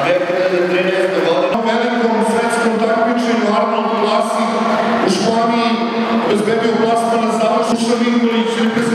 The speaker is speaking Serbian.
2013. godine. Na velikom svetskom takmičenju Arnold Classic u Španiji bezbedio plasman na završnu Nikolić